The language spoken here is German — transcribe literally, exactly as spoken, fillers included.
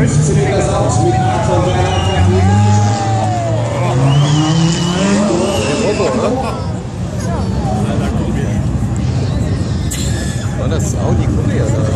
fünfzehn Meter Saus mit Anton Bernhard. War das Audi Kurier da?